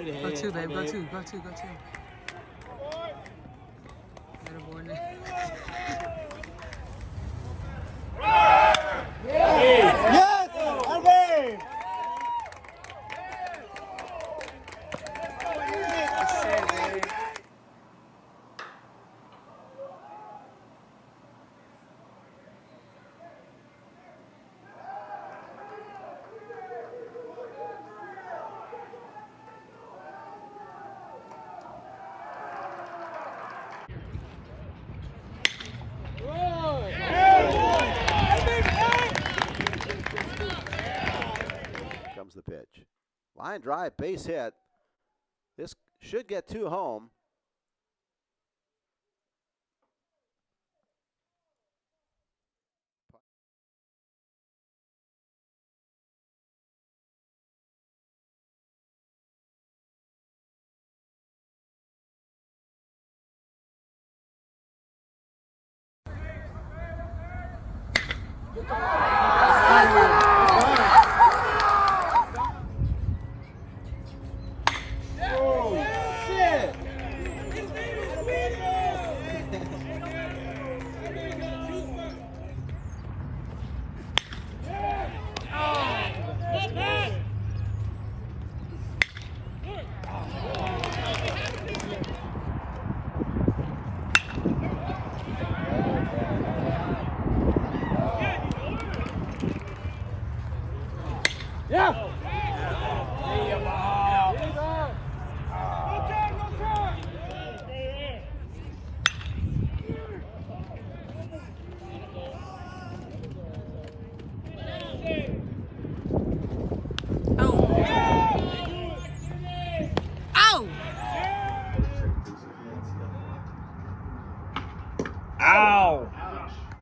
Go two, babe. Go two. Go two. Go two. Better boy now. Yes! Okay! Comes the pitch. Line drive, base hit. This should get two home. Yeah!